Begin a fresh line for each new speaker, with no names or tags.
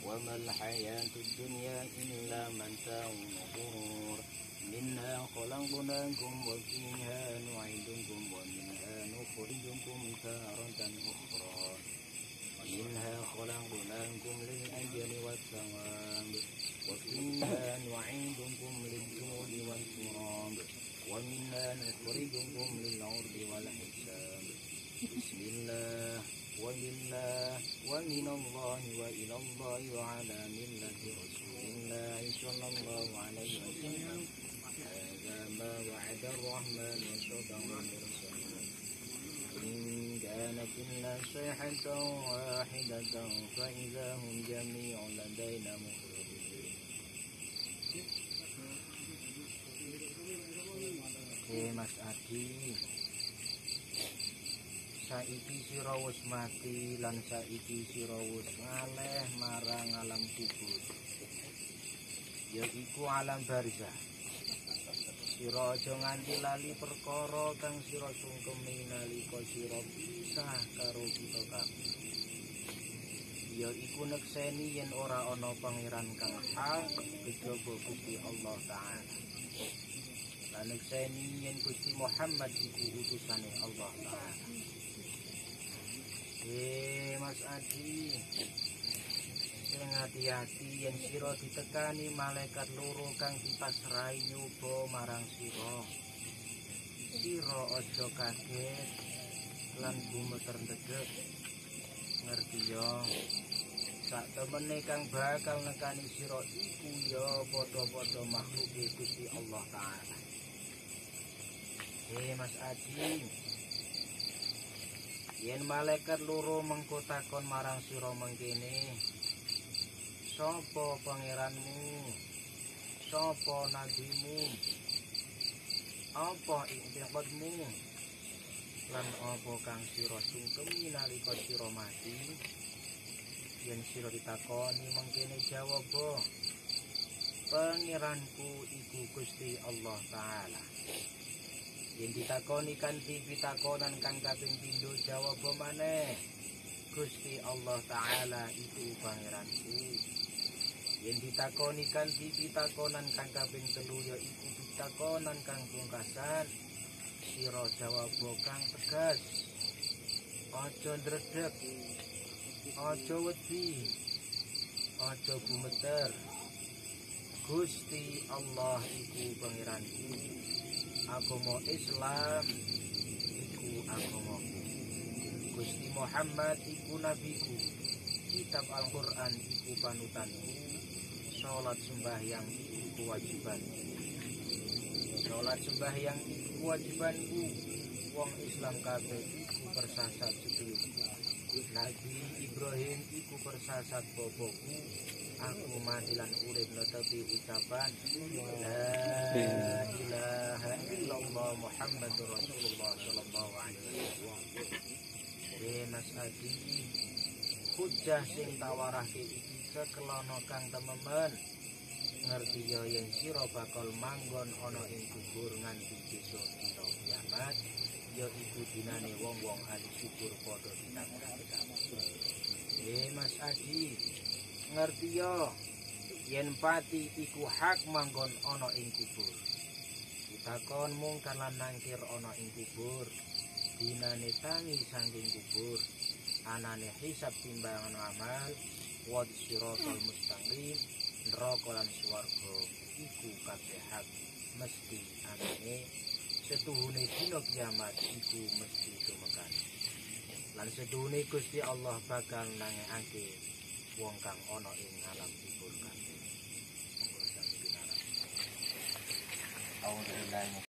وما الحياة الدنيا إلا متاع الغرور منها خلقناكم وفيها نعيدكم ومنها نخرجكم تارة أخرى ومنها خلقناكم للأجل والثواب وفيها نعيدكم للجود والتراب ومنها نخرجكم للعرض والحساب بسم الله وبالله ومن الله وإلى الله وعلى ملة رسول الله صلى الله عليه وسلم هذا ما وعد الرحمن وصدق المرسلين إن كانت إلا صيحة واحدة فإذا هم جميع لدينا محضرون. Mas Adi, saiki sira wis mati lan saiki sira wis ngaleh marang alam kubur, yaiku alam barzah. Sira aja nganti lali perkara kang sira sungkemi nalika sira pisah karo kita kabeh, yaiku nekseni yen ora ana pangeran kang hak kejaba Gusti Allah Ta'ala, lan nekseni yen Gusti Muhammad iku utusane Allah Ta'ala. Mas Adi, sing hati-hati yen sira ditekani malaikat loro kang dipasrahi nyoba marang sira. Sira aja kaget lan gumeter ndedeg. Ngerti ya, sak temene kang bakal nekani sira iku ya padha-padha makhluke Gusti Allah Ta'ala. Mas Adi, yen malaikat loro mengko takon marang sira mengkene, sapa pangeranmu, sapa nabimu, apa iktiqadmu, lan apa kang sira sungkemi nalika sira mati? Yen sira ditakoni mengkene jawab, pangeranku iku Gusti Allah Ta'ala. Yen ditakoni kanthi pitakonan kang kaping pindho jawab maneh, Gusti Allah Ta'ala iku pangeranku. Yen ditakoni kanthi pitakonan kang kaping telu ya iku pitakonan kang pungkasan, sira jawab kang tegas. Aja ndredeg, aja wedi, aja gumeter. Gusti Allah iku pangeranku. Agama Islam iku agamaku. Gusti Muhammad iku nabiku. Kitab Al-Quran iku panutanku. Salat sembahyang iku kewajibanku. Salat sembahyang iku kewajibanku. Wong Islam kabeh iku persasat sedulurku. Nabi Ibrahim iku persasat boboku. Aku mati lan urip netepi ucapan la ilaha illallah Muhammadur Rasulullah sallallahu alaihi wasallam. Mas Adi, hujah sing tawarahke iki kekelono kang tememen. Ngerti ya yen sira bakal manggon ana ing kubur nganti besok dina kiamat, ya iku dinane wong-wong ahli syukur padha ditangani. Mas Adi, ngerti ya yen pati iku hak manggon ana ing kubur. Ditakon mungkar lan nangkir ana ing kubur, dinane tangi saking kubur, anane hisab timbangan amal, wad siratal mustaqim, neraka lan swarga iku kabeh hak mesti anane setuhune dina kiamat iku mesti tumekan. Lan setuhune Gusti Allah bakal nangekake wong kang ana ing alam kubur kabeh. Monggo sami pinarang.